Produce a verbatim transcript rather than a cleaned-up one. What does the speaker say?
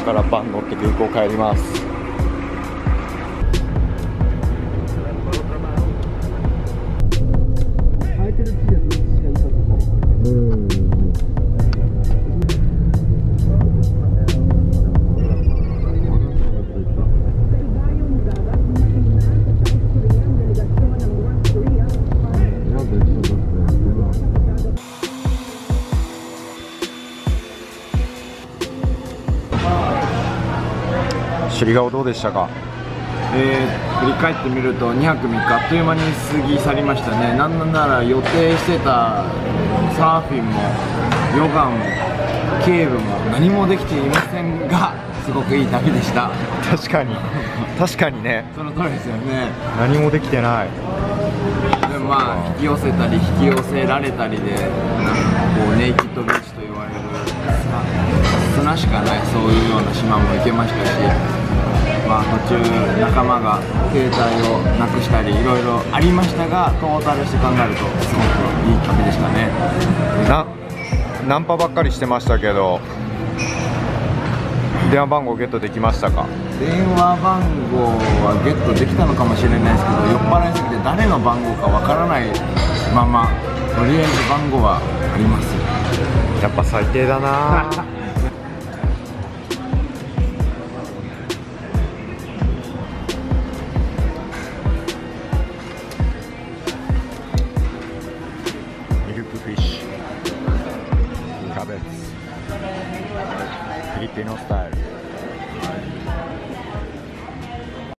からバン乗って空港帰ります。首里川どうでしたか？ えー、振り返ってみるとにはくみっかあっという間に過ぎ去りましたね。なんなら予定してたサーフィンもヨガもケーブも何もできていませんが、すごくいい旅でした。 確かに確かにね、 その通りですよね。 何もできてない。 でもまあ引き寄せたり引き寄せられたりで、なんかこうネイキッドビーチと言われる砂しかないそういうような島も行けましたし、まあ途中仲間が携帯をなくしたりいろいろありましたが、トータルして考えるとすごくいい旅でしたね。 なナンパばっかりしてましたけど、電話番号ゲットできましたか？ 電話番号はゲットできたのかもしれないですけど、酔っ払いすぎて誰の番号かわからないまま、とりあえず番号はあります。 やっぱ最低だな